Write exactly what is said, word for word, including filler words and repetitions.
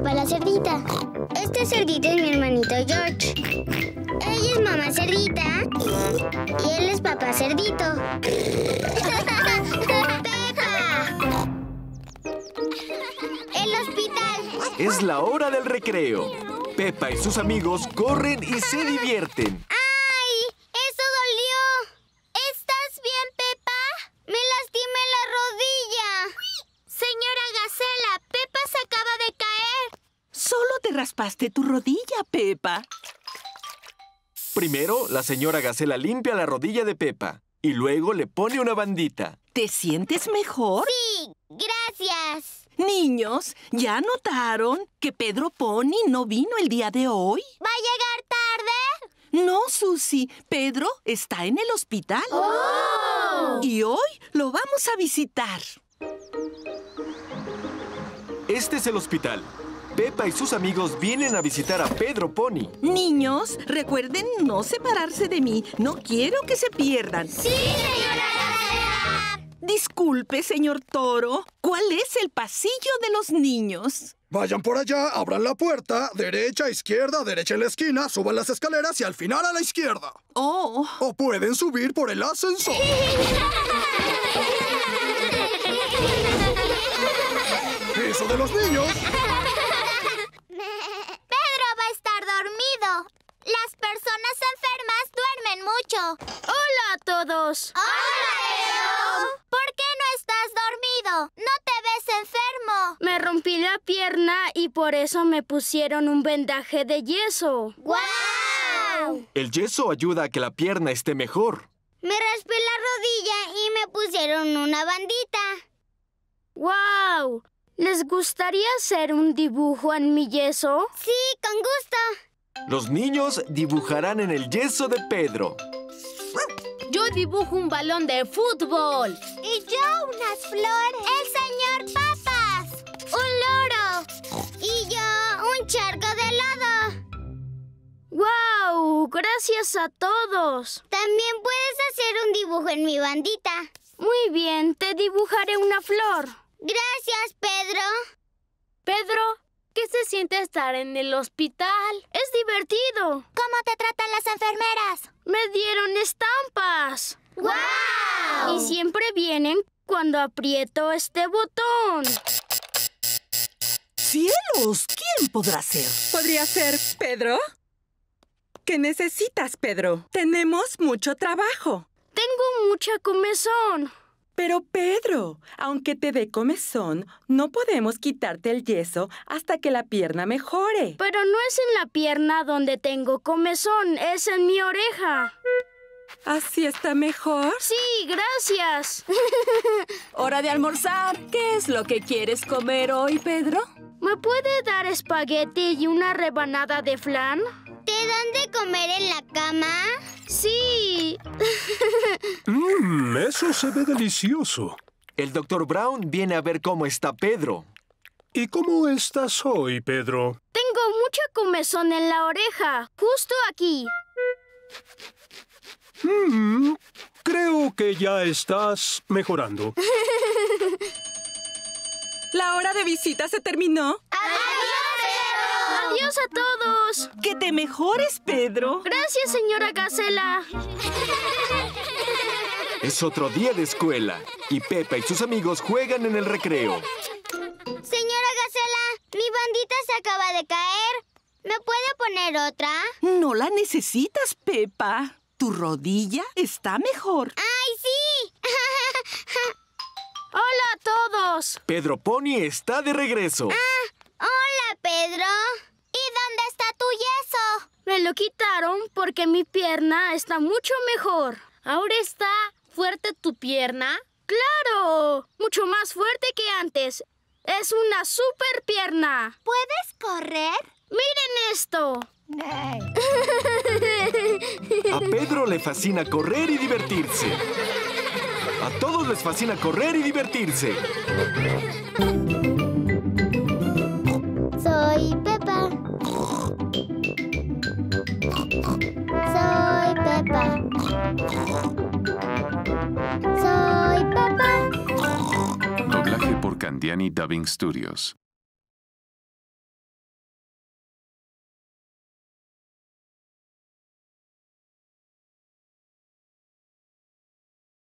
Pepa la cerdita. Este cerdito es mi hermanito George. Ella es mamá cerdita y él es papá cerdito. ¡Pepa! ¡El hospital! Es la hora del recreo. Pepa y sus amigos corren y se divierten. ¡Ay! ¡Eso dolió! ¿Estás bien, Pepa? Me lastimé la rodilla. Señora Gacela, Pepa se acaba de caer. Solo te raspaste tu rodilla, Pepa. Primero, la señora Gacela limpia la rodilla de Pepa y luego le pone una bandita. ¿Te sientes mejor? Sí, gracias. Niños, ¿ya notaron que Pedro Pony no vino el día de hoy? ¿Va a llegar tarde? No, Susie. Pedro está en el hospital. ¡Oh! Y hoy lo vamos a visitar. Este es el hospital. Pepa y sus amigos vienen a visitar a Pedro Pony. Niños, recuerden no separarse de mí. No quiero que se pierdan. ¡Sí, señora Gacela! Disculpe, señor Toro. ¿Cuál es el pasillo de los niños? Vayan por allá, abran la puerta, derecha, izquierda, derecha en la esquina, suban las escaleras y al final a la izquierda. Oh. O pueden subir por el ascensor. ¡Eso de los niños! Pedro va a estar dormido. Las personas enfermas duermen mucho. ¡Hola a todos! ¡Hola, Pedro! ¿Por qué no estás dormido? ¿No te ves enfermo? Me rompí la pierna y por eso me pusieron un vendaje de yeso. ¡Guau! El yeso ayuda a que la pierna esté mejor. Me raspé la rodilla y me pusieron una bandita. ¡Guau! ¿Les gustaría hacer un dibujo en mi yeso? Sí, con gusto. Los niños dibujarán en el yeso de Pedro. Yo dibujo un balón de fútbol. Y yo unas flores. El señor Papas. Un loro. Y yo un charco de helado. ¡Guau! ¡Gracias a todos! También puedes hacer un dibujo en mi bandita. Muy bien, te dibujaré una flor. Gracias, Pedro. Pedro, ¿qué se siente estar en el hospital? Es divertido. ¿Cómo te tratan las enfermeras? Me dieron estampas. ¡Guau! Y siempre vienen cuando aprieto este botón. ¡Cielos! ¿Quién podrá ser? ¿Podría ser Pedro? ¿Qué necesitas, Pedro? Tenemos mucho trabajo. Tengo mucha comezón. Pero, Pedro, aunque te dé comezón, no podemos quitarte el yeso hasta que la pierna mejore. Pero no es en la pierna donde tengo comezón, es en mi oreja. ¿Así está mejor? Sí, gracias. Hora de almorzar. ¿Qué es lo que quieres comer hoy, Pedro? ¿Me puede dar espagueti y una rebanada de flan? ¿Te dan de comer en la cama? Sí. Mmm, eso se ve delicioso. El doctor Brown viene a ver cómo está Pedro. ¿Y cómo estás hoy, Pedro? Tengo mucha comezón en la oreja, justo aquí. Mmm, creo que ya estás mejorando. ¿La hora de visita se terminó? ¡Adiós a todos! ¡Que te mejores, Pedro! Gracias, señora Gacela. Es otro día de escuela y Pepa y sus amigos juegan en el recreo. Señora Gacela, mi bandita se acaba de caer. ¿Me puede poner otra? No la necesitas, Pepa. Tu rodilla está mejor. ¡Ay, sí! ¡Hola a todos! Pedro Pony está de regreso. Ah, hola, Pedro. ¿Y dónde está tu yeso? Me lo quitaron porque mi pierna está mucho mejor. ¿Ahora está fuerte tu pierna? ¡Claro! Mucho más fuerte que antes. Es una super pierna. ¿Puedes correr? ¡Miren esto! A Pedro le fascina correr y divertirse. A todos les fascina correr y divertirse. Soy Pepa. Soy Pepa. Soy Pepa. Doblaje por Candiani Dubbing Studios.